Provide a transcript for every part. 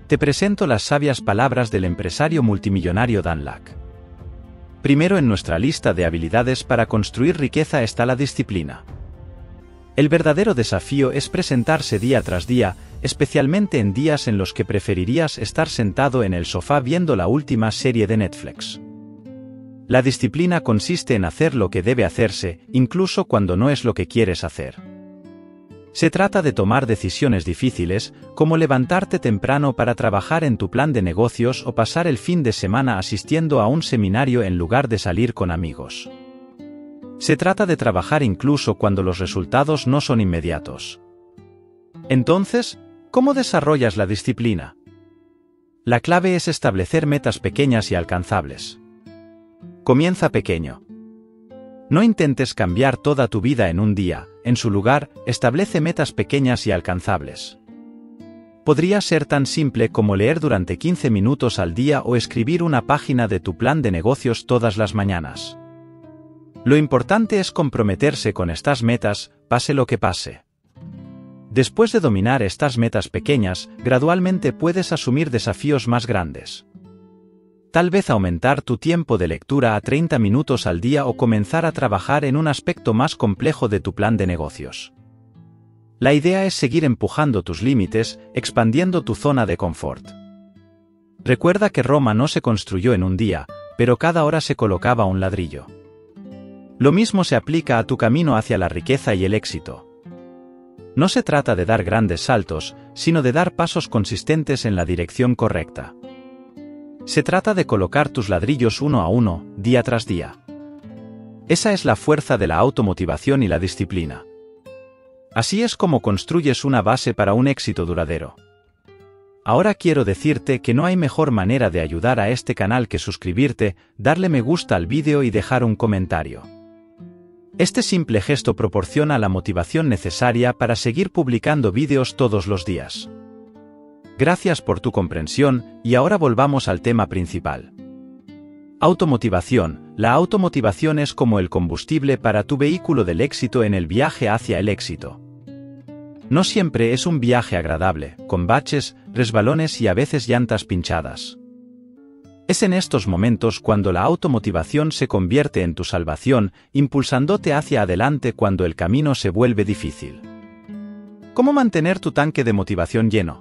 te presento las sabias palabras del empresario multimillonario Dan Lak. Primero en nuestra lista de habilidades para construir riqueza está la disciplina. El verdadero desafío es presentarse día tras día, especialmente en días en los que preferirías estar sentado en el sofá viendo la última serie de Netflix. La disciplina consiste en hacer lo que debe hacerse, incluso cuando no es lo que quieres hacer. Se trata de tomar decisiones difíciles, como levantarte temprano para trabajar en tu plan de negocios o pasar el fin de semana asistiendo a un seminario en lugar de salir con amigos. Se trata de trabajar incluso cuando los resultados no son inmediatos. Entonces, ¿cómo desarrollas la disciplina? La clave es establecer metas pequeñas y alcanzables. Comienza pequeño. No intentes cambiar toda tu vida en un día, en su lugar, establece metas pequeñas y alcanzables. Podría ser tan simple como leer durante 15 minutos al día o escribir una página de tu plan de negocios todas las mañanas. Lo importante es comprometerse con estas metas, pase lo que pase. Después de dominar estas metas pequeñas, gradualmente puedes asumir desafíos más grandes. Tal vez aumentar tu tiempo de lectura a 30 minutos al día o comenzar a trabajar en un aspecto más complejo de tu plan de negocios. La idea es seguir empujando tus límites, expandiendo tu zona de confort. Recuerda que Roma no se construyó en un día, pero cada hora se colocaba un ladrillo. Lo mismo se aplica a tu camino hacia la riqueza y el éxito. No se trata de dar grandes saltos, sino de dar pasos consistentes en la dirección correcta. Se trata de colocar tus ladrillos uno a uno, día tras día. Esa es la fuerza de la automotivación y la disciplina. Así es como construyes una base para un éxito duradero. Ahora quiero decirte que no hay mejor manera de ayudar a este canal que suscribirte, darle me gusta al vídeo y dejar un comentario. Este simple gesto proporciona la motivación necesaria para seguir publicando vídeos todos los días. Gracias por tu comprensión, y ahora volvamos al tema principal. Automotivación. La automotivación es como el combustible para tu vehículo del éxito en el viaje hacia el éxito. No siempre es un viaje agradable, con baches, resbalones y a veces llantas pinchadas. Es en estos momentos cuando la automotivación se convierte en tu salvación, impulsándote hacia adelante cuando el camino se vuelve difícil. ¿Cómo mantener tu tanque de motivación lleno?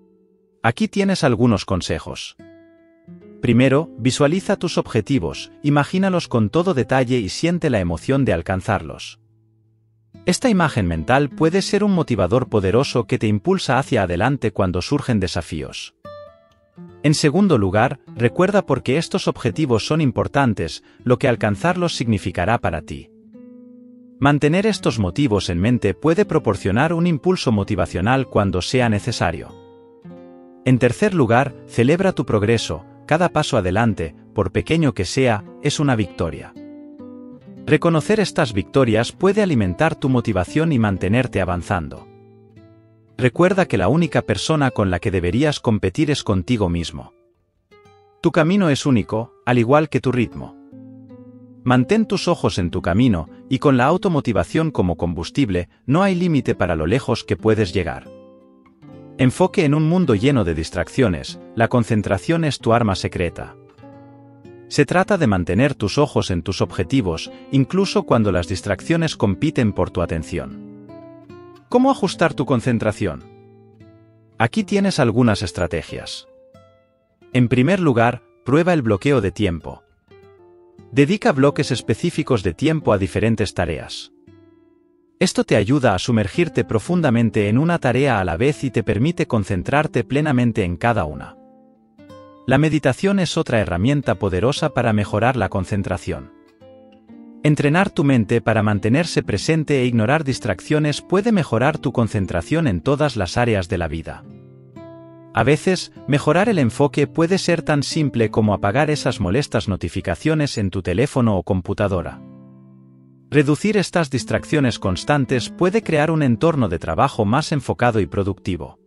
Aquí tienes algunos consejos. Primero, visualiza tus objetivos, imagínalos con todo detalle y siente la emoción de alcanzarlos. Esta imagen mental puede ser un motivador poderoso que te impulsa hacia adelante cuando surgen desafíos. En segundo lugar, recuerda por qué estos objetivos son importantes, lo que alcanzarlos significará para ti. Mantener estos motivos en mente puede proporcionar un impulso motivacional cuando sea necesario. En tercer lugar, celebra tu progreso, cada paso adelante, por pequeño que sea, es una victoria. Reconocer estas victorias puede alimentar tu motivación y mantenerte avanzando. Recuerda que la única persona con la que deberías competir es contigo mismo. Tu camino es único, al igual que tu ritmo. Mantén tus ojos en tu camino, y con la automotivación como combustible, no hay límite para lo lejos que puedes llegar. Enfoque en un mundo lleno de distracciones, la concentración es tu arma secreta. Se trata de mantener tus ojos en tus objetivos, incluso cuando las distracciones compiten por tu atención. ¿Cómo ajustar tu concentración? Aquí tienes algunas estrategias. En primer lugar, prueba el bloqueo de tiempo. Dedica bloques específicos de tiempo a diferentes tareas. Esto te ayuda a sumergirte profundamente en una tarea a la vez y te permite concentrarte plenamente en cada una. La meditación es otra herramienta poderosa para mejorar la concentración. Entrenar tu mente para mantenerse presente e ignorar distracciones puede mejorar tu concentración en todas las áreas de la vida. A veces, mejorar el enfoque puede ser tan simple como apagar esas molestas notificaciones en tu teléfono o computadora. Reducir estas distracciones constantes puede crear un entorno de trabajo más enfocado y productivo.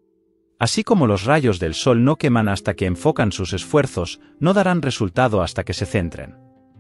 Así como los rayos del sol no queman hasta que enfocan sus esfuerzos, no darán resultado hasta que se centren.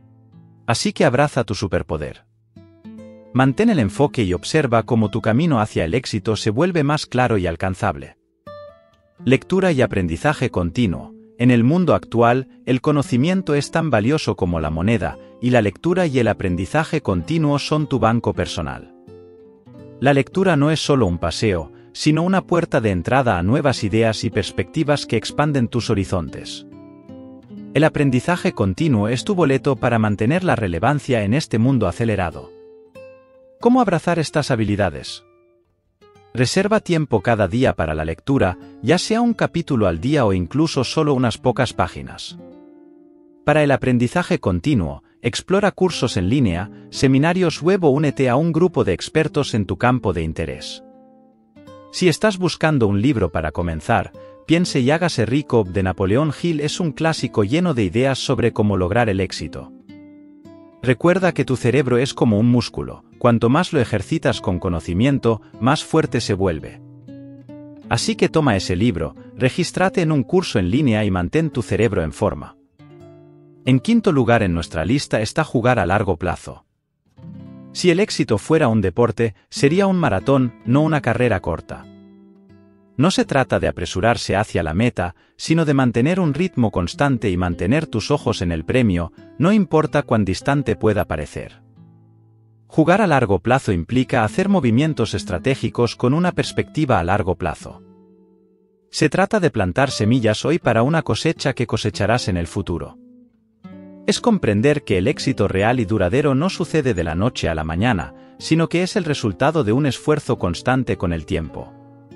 Así que abraza tu superpoder. Mantén el enfoque y observa cómo tu camino hacia el éxito se vuelve más claro y alcanzable. Lectura y aprendizaje continuo. En el mundo actual, el conocimiento es tan valioso como la moneda, y la lectura y el aprendizaje continuo son tu banco personal. La lectura no es solo un paseo, sino una puerta de entrada a nuevas ideas y perspectivas que expanden tus horizontes. El aprendizaje continuo es tu boleto para mantener la relevancia en este mundo acelerado. ¿Cómo abrazar estas habilidades? Reserva tiempo cada día para la lectura, ya sea un capítulo al día o incluso solo unas pocas páginas. Para el aprendizaje continuo, explora cursos en línea, seminarios web o únete a un grupo de expertos en tu campo de interés. Si estás buscando un libro para comenzar, Piense y hágase rico de Napoleón Hill es un clásico lleno de ideas sobre cómo lograr el éxito. Recuerda que tu cerebro es como un músculo, cuanto más lo ejercitas con conocimiento, más fuerte se vuelve. Así que toma ese libro, regístrate en un curso en línea y mantén tu cerebro en forma. En quinto lugar en nuestra lista está jugar a largo plazo. Si el éxito fuera un deporte, sería un maratón, no una carrera corta. No se trata de apresurarse hacia la meta, sino de mantener un ritmo constante y mantener tus ojos en el premio, no importa cuán distante pueda parecer. Jugar a largo plazo implica hacer movimientos estratégicos con una perspectiva a largo plazo. Se trata de plantar semillas hoy para una cosecha que cosecharás en el futuro. Es comprender que el éxito real y duradero no sucede de la noche a la mañana, sino que es el resultado de un esfuerzo constante con el tiempo.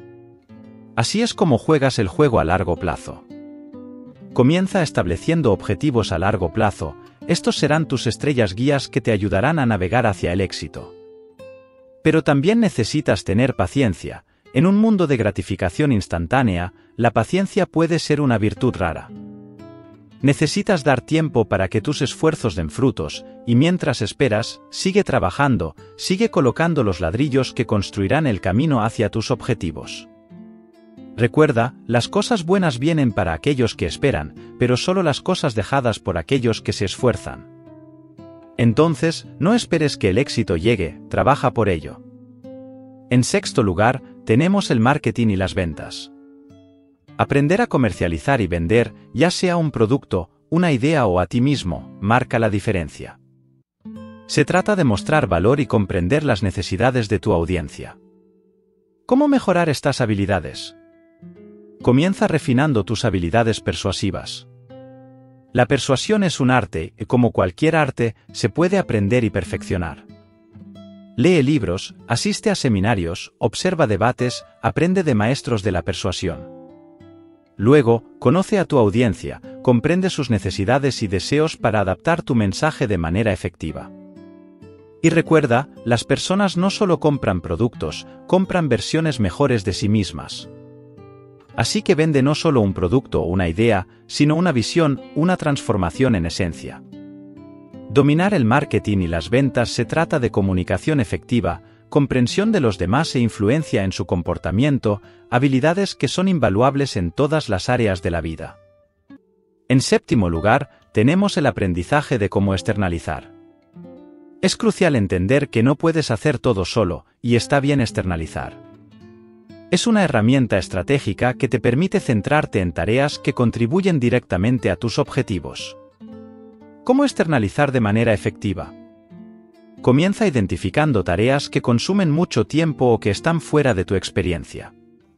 Así es como juegas el juego a largo plazo. Comienza estableciendo objetivos a largo plazo, estos serán tus estrellas guías que te ayudarán a navegar hacia el éxito. Pero también necesitas tener paciencia, en un mundo de gratificación instantánea, la paciencia puede ser una virtud rara. Necesitas dar tiempo para que tus esfuerzos den frutos, y mientras esperas, sigue trabajando, sigue colocando los ladrillos que construirán el camino hacia tus objetivos. Recuerda, las cosas buenas vienen para aquellos que esperan, pero solo las cosas dejadas por aquellos que se esfuerzan. Entonces, no esperes que el éxito llegue, trabaja por ello. En sexto lugar, tenemos el marketing y las ventas. Aprender a comercializar y vender, ya sea un producto, una idea o a ti mismo, marca la diferencia. Se trata de mostrar valor y comprender las necesidades de tu audiencia. ¿Cómo mejorar estas habilidades? Comienza refinando tus habilidades persuasivas. La persuasión es un arte y, como cualquier arte, se puede aprender y perfeccionar. Lee libros, asiste a seminarios, observa debates, aprende de maestros de la persuasión. Luego, conoce a tu audiencia, comprende sus necesidades y deseos para adaptar tu mensaje de manera efectiva. Y recuerda, las personas no solo compran productos, compran versiones mejores de sí mismas. Así que vende no solo un producto o una idea, sino una visión, una transformación en esencia. Dominar el marketing y las ventas se trata de comunicación efectiva, comprensión de los demás e influencia en su comportamiento, habilidades que son invaluables en todas las áreas de la vida. En séptimo lugar, tenemos el aprendizaje de cómo externalizar. Es crucial entender que no puedes hacer todo solo, y está bien externalizar. Es una herramienta estratégica que te permite centrarte en tareas que contribuyen directamente a tus objetivos. ¿Cómo externalizar de manera efectiva? Comienza identificando tareas que consumen mucho tiempo o que están fuera de tu experiencia.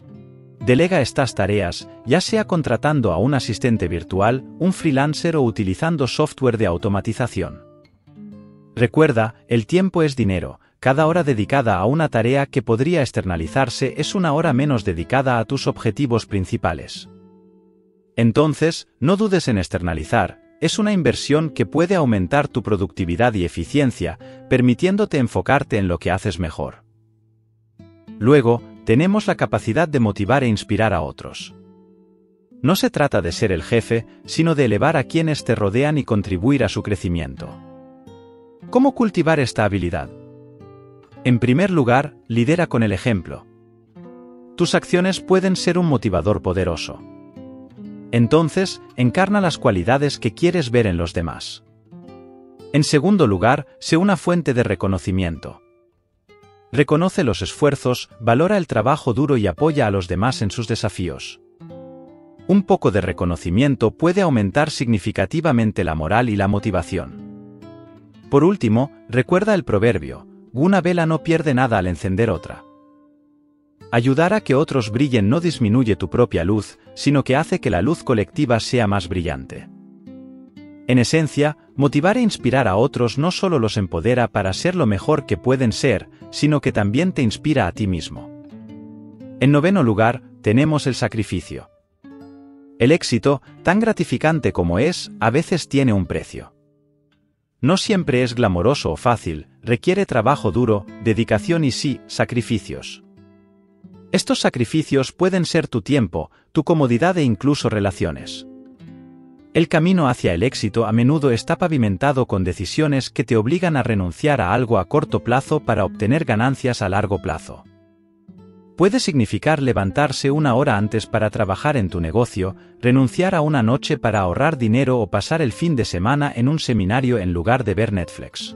Delega estas tareas, ya sea contratando a un asistente virtual, un freelancer o utilizando software de automatización. Recuerda, el tiempo es dinero. Cada hora dedicada a una tarea que podría externalizarse es una hora menos dedicada a tus objetivos principales. Entonces, no dudes en externalizar, es una inversión que puede aumentar tu productividad y eficiencia, permitiéndote enfocarte en lo que haces mejor. Luego, tenemos la capacidad de motivar e inspirar a otros. No se trata de ser el jefe, sino de elevar a quienes te rodean y contribuir a su crecimiento. ¿Cómo cultivar esta habilidad? En primer lugar, lidera con el ejemplo. Tus acciones pueden ser un motivador poderoso. Entonces, encarna las cualidades que quieres ver en los demás. En segundo lugar, sé una fuente de reconocimiento. Reconoce los esfuerzos, valora el trabajo duro y apoya a los demás en sus desafíos. Un poco de reconocimiento puede aumentar significativamente la moral y la motivación. Por último, recuerda el proverbio: una vela no pierde nada al encender otra. Ayudar a que otros brillen no disminuye tu propia luz, sino que hace que la luz colectiva sea más brillante. En esencia, motivar e inspirar a otros no solo los empodera para ser lo mejor que pueden ser, sino que también te inspira a ti mismo. En noveno lugar, tenemos el sacrificio. El éxito, tan gratificante como es, a veces tiene un precio. No siempre es glamoroso o fácil, requiere trabajo duro, dedicación y sí, sacrificios. Estos sacrificios pueden ser tu tiempo, tu comodidad e incluso relaciones. El camino hacia el éxito a menudo está pavimentado con decisiones que te obligan a renunciar a algo a corto plazo para obtener ganancias a largo plazo. Puede significar levantarse una hora antes para trabajar en tu negocio, renunciar a una noche para ahorrar dinero o pasar el fin de semana en un seminario en lugar de ver Netflix.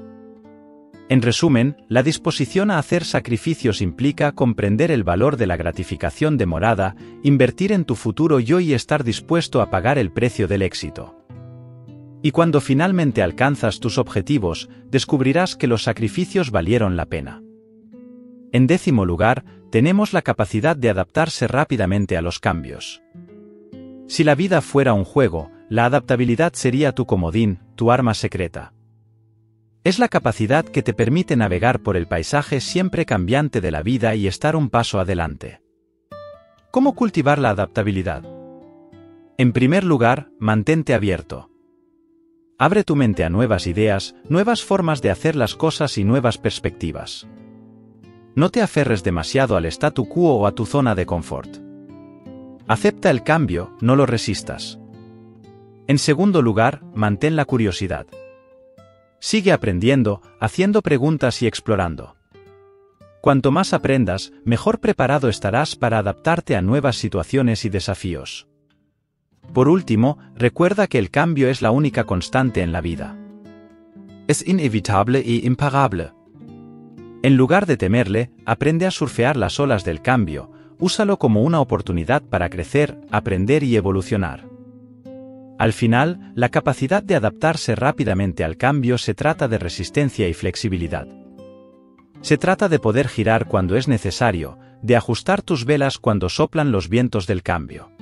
En resumen, la disposición a hacer sacrificios implica comprender el valor de la gratificación demorada, invertir en tu futuro yo y estar dispuesto a pagar el precio del éxito. Y cuando finalmente alcanzas tus objetivos, descubrirás que los sacrificios valieron la pena. En décimo lugar, tenemos la capacidad de adaptarse rápidamente a los cambios. Si la vida fuera un juego, la adaptabilidad sería tu comodín, tu arma secreta. Es la capacidad que te permite navegar por el paisaje siempre cambiante de la vida y estar un paso adelante. ¿Cómo cultivar la adaptabilidad? En primer lugar, mantente abierto. Abre tu mente a nuevas ideas, nuevas formas de hacer las cosas y nuevas perspectivas. No te aferres demasiado al statu quo o a tu zona de confort. Acepta el cambio, no lo resistas. En segundo lugar, mantén la curiosidad. Sigue aprendiendo, haciendo preguntas y explorando. Cuanto más aprendas, mejor preparado estarás para adaptarte a nuevas situaciones y desafíos. Por último, recuerda que el cambio es la única constante en la vida. Es inevitable e imparable. En lugar de temerle, aprende a surfear las olas del cambio, úsalo como una oportunidad para crecer, aprender y evolucionar. Al final, la capacidad de adaptarse rápidamente al cambio se trata de resistencia y flexibilidad. Se trata de poder girar cuando es necesario, de ajustar tus velas cuando soplan los vientos del cambio.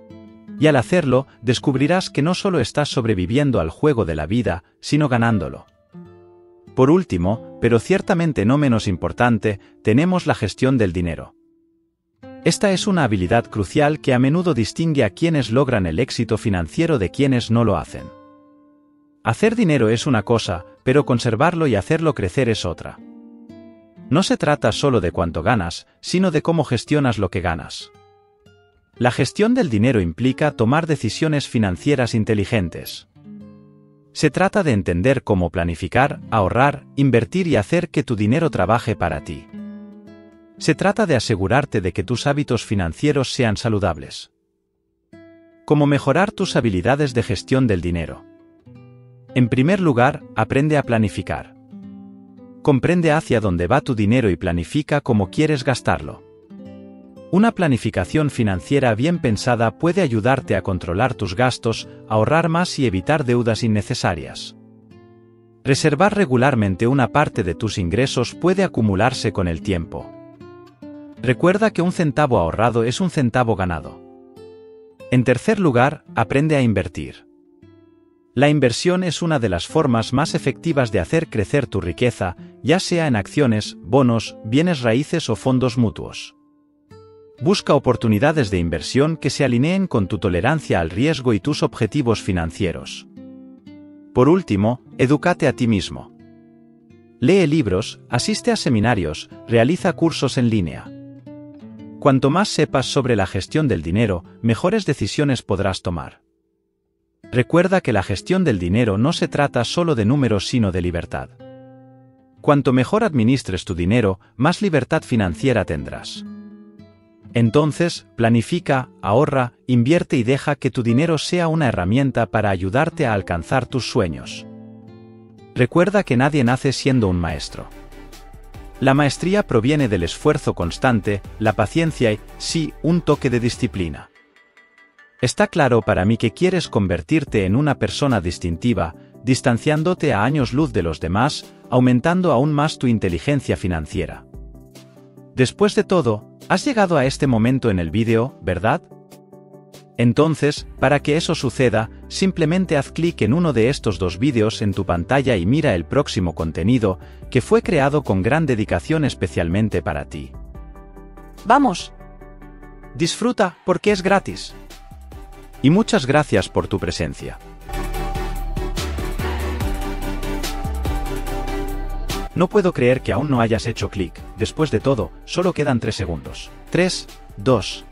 Y al hacerlo, descubrirás que no solo estás sobreviviendo al juego de la vida, sino ganándolo. Por último, pero ciertamente no menos importante, tenemos la gestión del dinero. Esta es una habilidad crucial que a menudo distingue a quienes logran el éxito financiero de quienes no lo hacen. Hacer dinero es una cosa, pero conservarlo y hacerlo crecer es otra. No se trata solo de cuánto ganas, sino de cómo gestionas lo que ganas. La gestión del dinero implica tomar decisiones financieras inteligentes. Se trata de entender cómo planificar, ahorrar, invertir y hacer que tu dinero trabaje para ti. Se trata de asegurarte de que tus hábitos financieros sean saludables. ¿Cómo mejorar tus habilidades de gestión del dinero? En primer lugar, aprende a planificar. Comprende hacia dónde va tu dinero y planifica cómo quieres gastarlo. Una planificación financiera bien pensada puede ayudarte a controlar tus gastos, ahorrar más y evitar deudas innecesarias. Reservar regularmente una parte de tus ingresos puede acumularse con el tiempo. Recuerda que un centavo ahorrado es un centavo ganado. En tercer lugar, aprende a invertir. La inversión es una de las formas más efectivas de hacer crecer tu riqueza, ya sea en acciones, bonos, bienes raíces o fondos mutuos. Busca oportunidades de inversión que se alineen con tu tolerancia al riesgo y tus objetivos financieros. Por último, edúcate a ti mismo. Lee libros, asiste a seminarios, realiza cursos en línea. Cuanto más sepas sobre la gestión del dinero, mejores decisiones podrás tomar. Recuerda que la gestión del dinero no se trata solo de números sino de libertad. Cuanto mejor administres tu dinero, más libertad financiera tendrás. Entonces, planifica, ahorra, invierte y deja que tu dinero sea una herramienta para ayudarte a alcanzar tus sueños. Recuerda que nadie nace siendo un maestro. La maestría proviene del esfuerzo constante, la paciencia y, sí, un toque de disciplina. Está claro para mí que quieres convertirte en una persona distintiva, distanciándote a años luz de los demás, aumentando aún más tu inteligencia financiera. Después de todo, has llegado a este momento en el vídeo, ¿verdad? Entonces, para que eso suceda, simplemente haz clic en uno de estos dos vídeos en tu pantalla y mira el próximo contenido, que fue creado con gran dedicación especialmente para ti. ¡Vamos! Disfruta, porque es gratis. Y muchas gracias por tu presencia. No puedo creer que aún no hayas hecho clic. Después de todo, solo quedan 3 segundos. 3, 2,